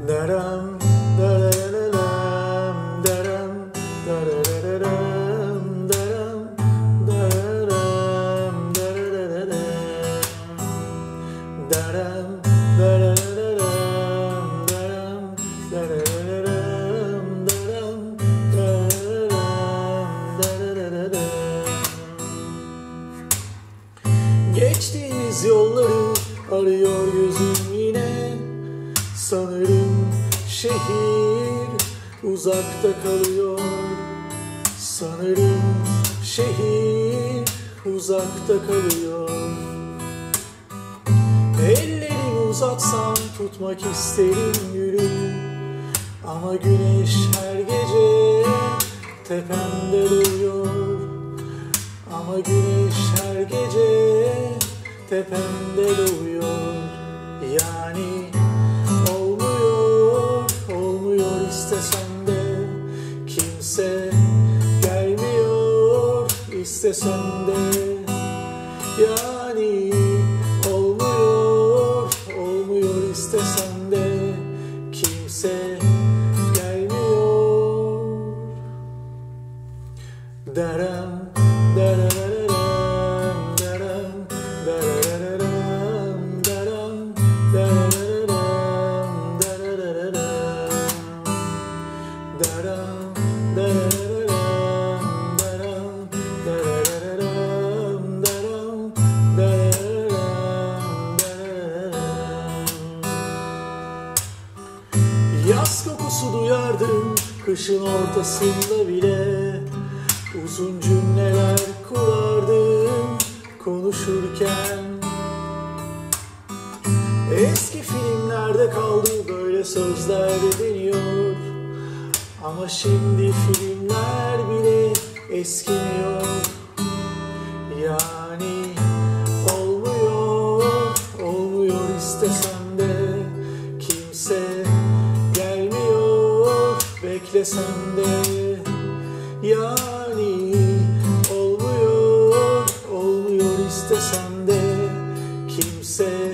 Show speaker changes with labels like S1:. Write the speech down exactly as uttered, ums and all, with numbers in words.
S1: Daram, darararam, daram, darararam, daram, dararam, darararam, daram, darararam, daram, darararam, daram, dararam, darararam. Geçtiğimiz yolları arıyor gözüm yine. Sanırım şehir uzakta kalıyor. Sanırım şehir uzakta kalıyor. Ellerimi uzatsam tutmak isterim yürü. Ama güneş her gece tepemde doğuyor. Ama güneş her gece tepemde doğuyor. Yani olmuyor, olmuyor istesem de. Kimse gelmiyor istesem de. Yani olmuyor, olmuyor istesem de. Kimse gelmiyor. Daram, darararam, daram, darararam, daram, darararam, darararam, daram, darararam, daram, darararam, daram, dararam, dararam. Yaz kokusu duyardım kışın ortasında bile. Uzun cümleler kurardım konuşurken. Eski filmlerde kaldı böyle sözler deniyor. Ama şimdi filmler bile eskimiyor. Yani olmuyor, olmuyor istesem de. Kimse gelmiyor beklesem de. Yani olmuyor, olmuyor istesem de. Kimse